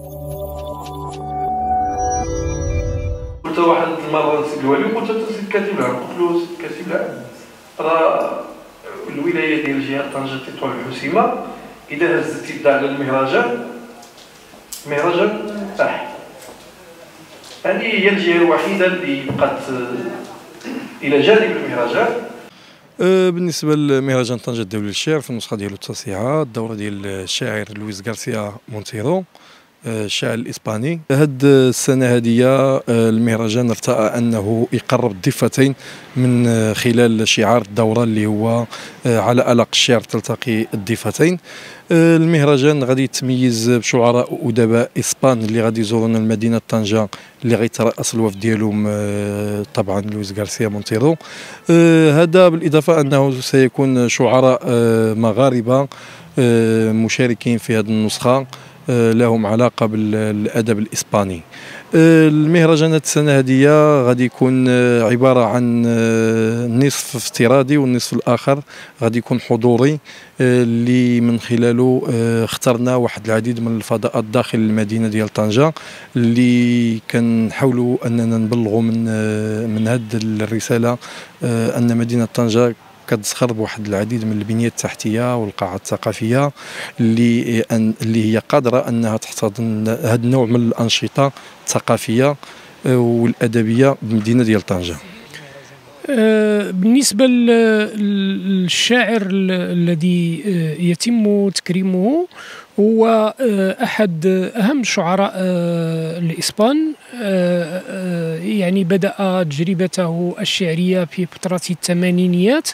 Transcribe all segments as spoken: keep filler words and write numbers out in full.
قلت واحد المره لسيد الوالي، قلت لسيد كاتب العام، قلت له سيد كاتب العام راه الولايه ديال جهه طنجه تطوان الحسيمه اذا هزت يدها على المهرجان مهرجان طاح. هذه هي الجهه الوحيده اللي بقات الى جانب المهرجان. بالنسبه لمهرجان طنجه الدولي للشعر في النسخه ديالو التاسعه، الدوره ديال الشاعر لويس غارسيا مونتيرو الشاعر الاسباني. هاد السنه هذه المهرجان ارتأى انه يقرب الضفتين من خلال شعار الدوره اللي هو على ألق الشعر تلتقي الضفتين. المهرجان غادي يتميز بشعراء وادباء اسبان اللي غادي يزورونا المدينه طنجه، اللي غيترأس الوفد ديالهم طبعا لويس غارسيا مونتيرو. هذا بالاضافه انه سيكون شعراء مغاربه مشاركين في هذه النسخه لهم علاقه بالادب الاسباني. المهرجانات السنه هذه غادي يكون عباره عن نصف افتراضي والنصف الاخر غادي يكون حضوري، اللي من خلاله اخترنا واحد العديد من الفضاءات داخل المدينه ديال طنجه، اللي كنحاولوا اننا نبلغوا من من هذه الرساله ان مدينه طنجه كتزخر بواحد العديد من البنيه التحتيه والقاعات الثقافيه اللي اللي هي قادره انها تحتضن هذا النوع من الانشطه الثقافيه والادبيه بالمدينه ديال طنجه. بالنسبه للشاعر الذي يتم تكريمه، هو أحد أهم شعراء الإسبان. يعني بدأ تجربته الشعرية في فترة الثمانينيات،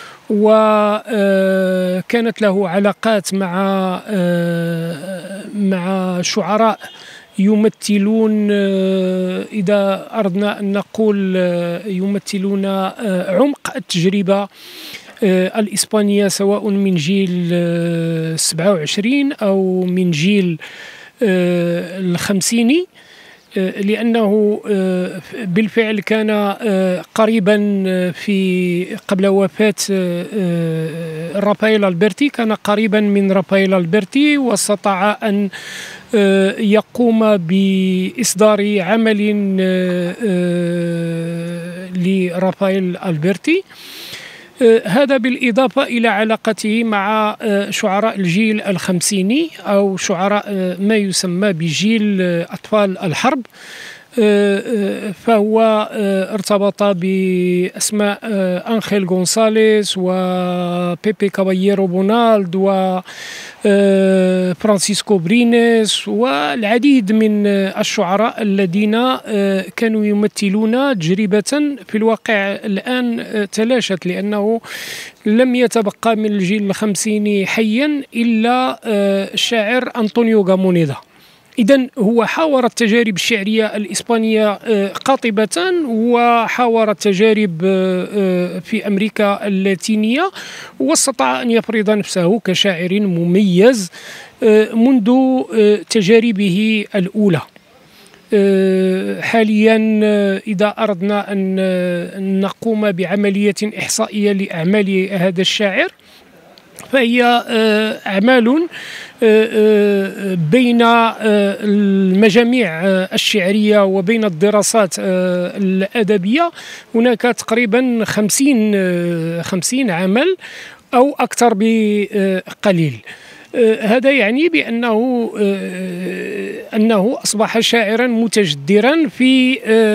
وكانت له علاقات مع مع شعراء يمثلون، إذا أردنا أن نقول يمثلون عمق التجربة الإسبانية، سواء من جيل سبعة وعشرين أو من جيل الخمسيني، لأنه بالفعل كان قريبا في قبل وفاة رافائيل ألبرتي، كان قريبا من رافائيل ألبرتي، واستطاع أن يقوم بإصدار عمل لرافائيل ألبرتي. هذا بالإضافة إلى علاقته مع شعراء الجيل الخمسيني أو شعراء ما يسمى بجيل أطفال الحرب. فهو ارتبط بأسماء أنخيل غونساليس وبيبي كاباييرو بونالد وفرانسيسكو برينيس والعديد من الشعراء الذين كانوا يمثلون تجربة في الواقع الآن تلاشت، لأنه لم يتبقى من الجيل الخمسيني حيا إلا الشاعر أنطونيو غامونيدا. إذن هو حاور التجارب الشعرية الإسبانية قاطبة، وحاور التجارب في أمريكا اللاتينية، واستطاع أن يفرض نفسه كشاعر مميز منذ تجاربه الأولى. حاليا إذا أردنا أن نقوم بعملية إحصائية لأعمال هذا الشاعر، فهي أعمال بين المجاميع الشعرية وبين الدراسات الأدبية هناك تقريبا خمسين خمسين عمل أو أكثر بقليل. هذا يعني بأنه أنه أصبح شاعرا متجدرا في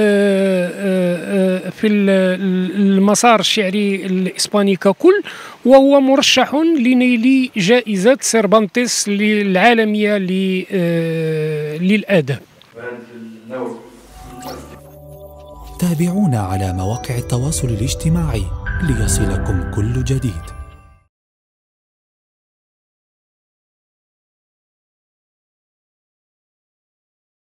في المسار الشعري الإسباني ككل، وهو مرشح لنيل جائزة سيرفانتيس العالمية للأدب. تابعونا على مواقع التواصل الاجتماعي ليصلكم كل جديد.